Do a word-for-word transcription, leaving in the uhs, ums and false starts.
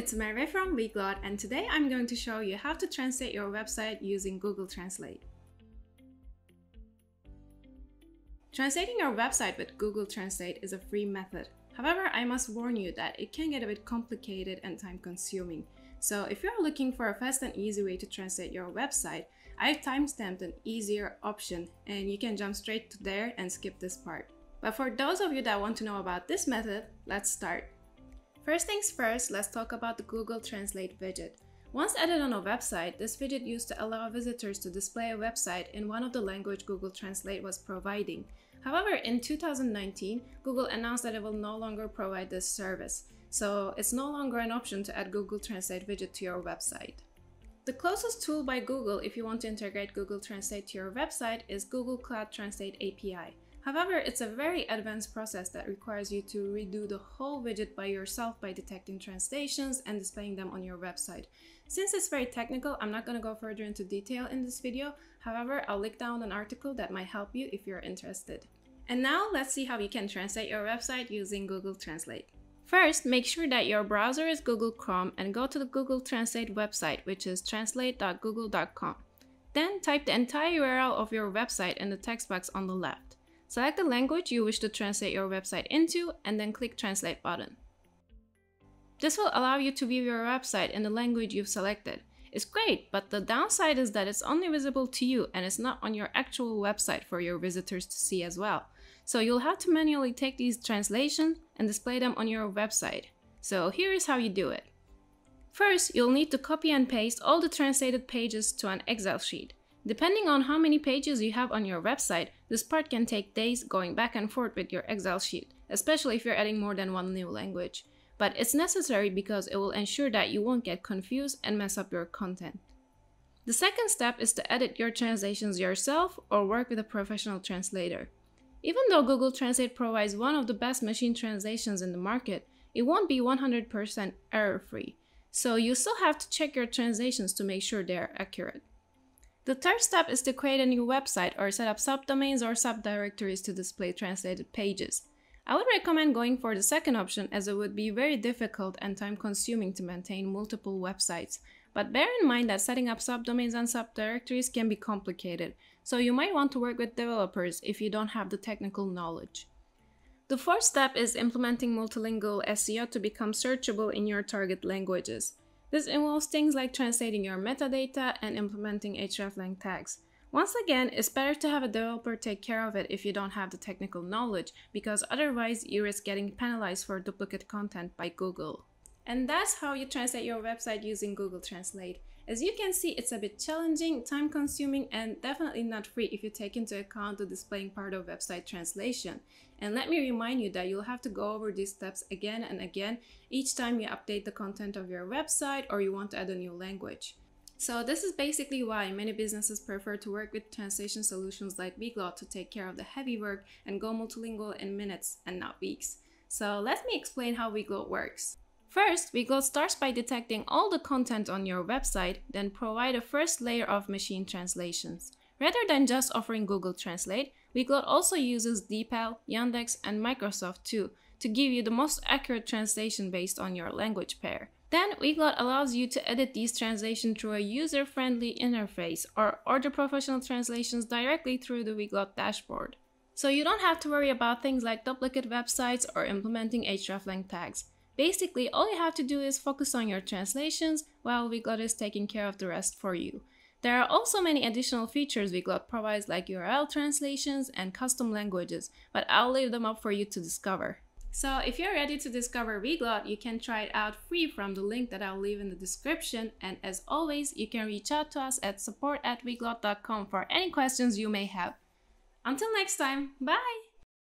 it's Mary from Weglot, and today I'm going to show you how to translate your website using Google Translate. Translating your website with Google Translate is a free method. However, I must warn you that it can get a bit complicated and time-consuming. So if you're looking for a fast and easy way to translate your website, I've timestamped an easier option, and you can jump straight to there and skip this part. But for those of you that want to know about this method, let's start. First things first, let's talk about the Google Translate widget. Once added on a website, this widget used to allow visitors to display a website in one of the language Google Translate was providing. However, in two thousand nineteen, Google announced that it will no longer provide this service, so it's no longer an option to add Google Translate widget to your website. The closest tool by Google if you want to integrate Google Translate to your website is Google Cloud Translate A P I. However, it's a very advanced process that requires you to redo the whole widget by yourself by detecting translations and displaying them on your website. Since it's very technical, I'm not going to go further into detail in this video. However, I'll link down an article that might help you if you're interested. And now let's see how you can translate your website using Google Translate. First, make sure that your browser is Google Chrome and go to the Google Translate website, which is translate dot google dot com. Then type the entire U R L of your website in the text box on the left. Select the language you wish to translate your website into and then click Translate button. This will allow you to view your website in the language you've selected. It's great, but the downside is that it's only visible to you and it's not on your actual website for your visitors to see as well. So you'll have to manually take these translations and display them on your website. So here is how you do it. First, you'll need to copy and paste all the translated pages to an Excel sheet. Depending on how many pages you have on your website, this part can take days going back and forth with your Excel sheet, especially if you're adding more than one new language. But it's necessary because it will ensure that you won't get confused and mess up your content. The second step is to edit your translations yourself or work with a professional translator. Even though Google Translate provides one of the best machine translations in the market, it won't be one hundred percent error-free. So you still have to check your translations to make sure they are accurate. The third step is to create a new website or set up subdomains or subdirectories to display translated pages. I would recommend going for the second option as it would be very difficult and time-consuming to maintain multiple websites. But bear in mind that setting up subdomains and subdirectories can be complicated, so you might want to work with developers if you don't have the technical knowledge. The fourth step is implementing multilingual S E O to become searchable in your target languages. This involves things like translating your metadata and implementing hreflang tags. Once again, it's better to have a developer take care of it if you don't have the technical knowledge, because otherwise you risk getting penalized for duplicate content by Google. And that's how you translate your website using Google Translate. As you can see, it's a bit challenging, time-consuming, and definitely not free if you take into account the displaying part of website translation. And let me remind you that you'll have to go over these steps again and again each time you update the content of your website or you want to add a new language. So this is basically why many businesses prefer to work with translation solutions like Weglot to take care of the heavy work and go multilingual in minutes and not weeks. So let me explain how Weglot works. First, Weglot starts by detecting all the content on your website, then provide a first layer of machine translations. Rather than just offering Google Translate, Weglot also uses DeepL, Yandex, and Microsoft too to give you the most accurate translation based on your language pair. Then, Weglot allows you to edit these translations through a user-friendly interface or order professional translations directly through the Weglot dashboard. So you don't have to worry about things like duplicate websites or implementing hreflang tags. Basically, all you have to do is focus on your translations while Weglot is taking care of the rest for you. There are also many additional features Weglot provides like U R L translations and custom languages, but I'll leave them up for you to discover. So if you're ready to discover Weglot, you can try it out free from the link that I'll leave in the description, and as always, you can reach out to us at support at weglot dot com for any questions you may have. Until next time, bye!